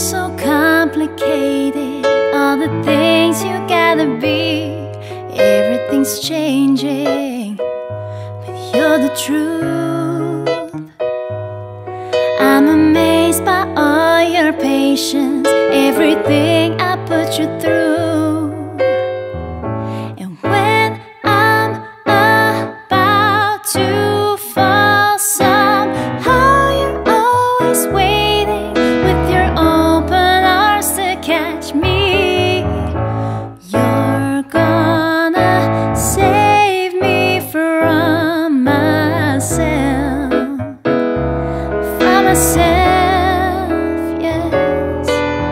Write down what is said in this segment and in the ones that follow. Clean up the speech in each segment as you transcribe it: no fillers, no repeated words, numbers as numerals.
so complicated. All the things you gotta be, everything's changing, but you're the truth. I'm amazed by all your patience, everything I put you through. And when I'm about to fall, somehow you're always waiting with your open arms to catch me. You're gonna save me from myself, yes.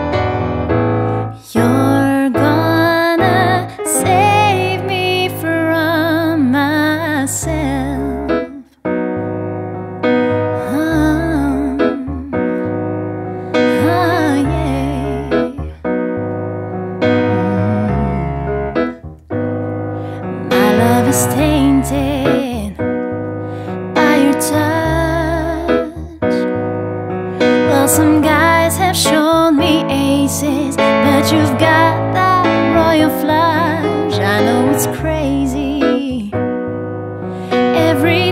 You're gonna save me from myself. Yeah. My love is tainted by your touch. Well, some guys have shown me aces, but you've got that royal flush. I know it's crazy every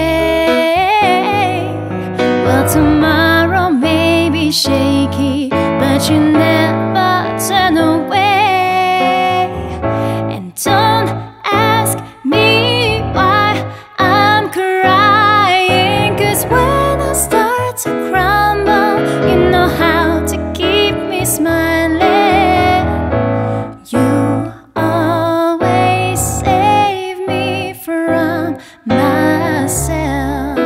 day. Well, tomorrow may be shaky, but you never turn away. And don't ask me why I'm crying, 'cause when I start to crumble, you know how to keep me smiling. You always save me from myself,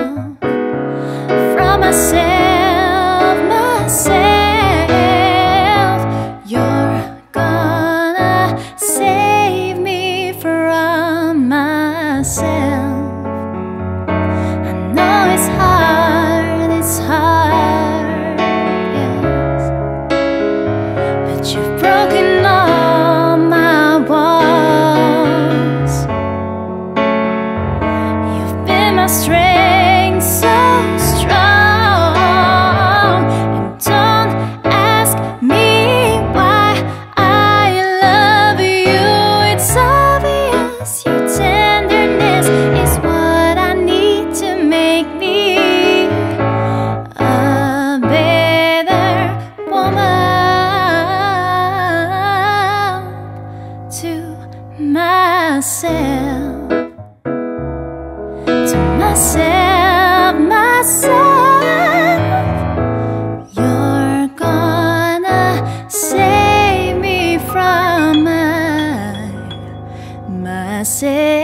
myself. You're gonna save me from myself. I know it's hard, yes, but you've broken all my walls. You've been my strength, so strong. And don't ask me why I love you. It's obvious your tenderness is what I need to make me a better woman to myself, myself. You're gonna save me from myself.